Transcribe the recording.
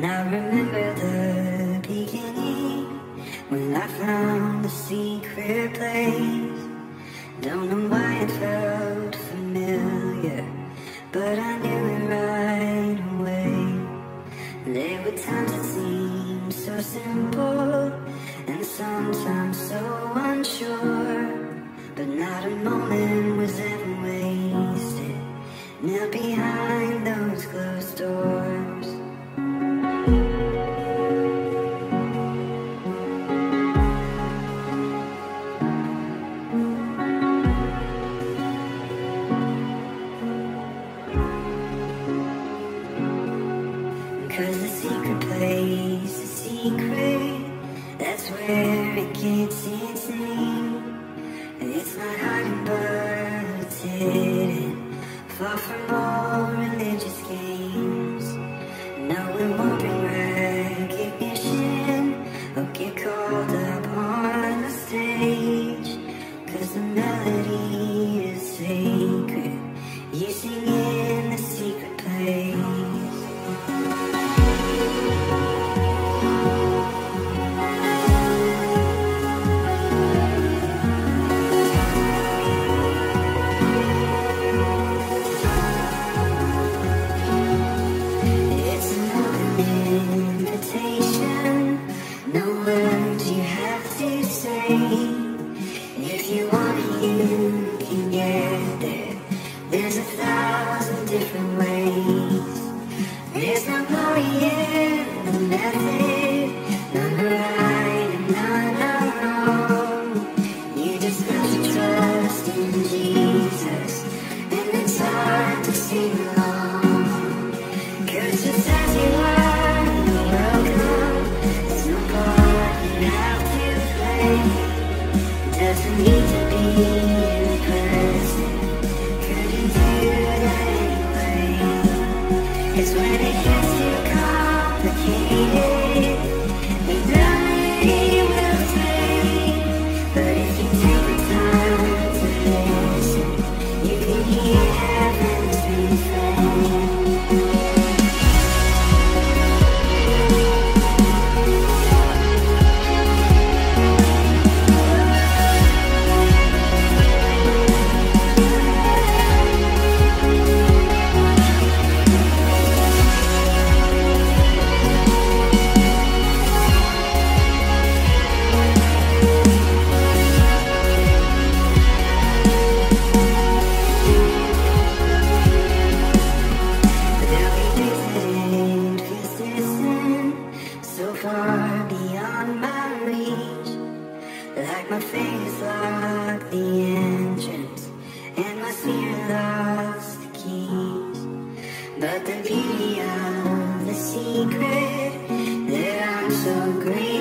I remember the beginning, when I found the secret place. Don't know why it felt familiar, but I knew it right away. There were times it seemed so simple, and sometimes so unsure, but not a moment was ever wasted, now behind those closed doors. Cause the secret place, the secret, that's where it gets its name. It's not hiding but it's hidden, far from all religious games. No, it won't bring recognition or get called up on the stage, cause the melody is sacred, you sing in the secret place. No words you have to say. If you want it, you can get there. There's 1,000 different ways. There's no glory in the method, none right and none wrong. You just got to trust in Jesus, and it's hard to sing along. Cause just as you are, you're welcome. There's no part you have to play. Doesn't need to be in the present. Couldn't do that anyway. Cause when it gets too complicated, the melody will fade. But if you take the time to listen, you can hear heaven's refrain. Far beyond my reach, like my fingers locked the entrance, and my spirit lost the keys. But the beauty of the secret that I'm so grateful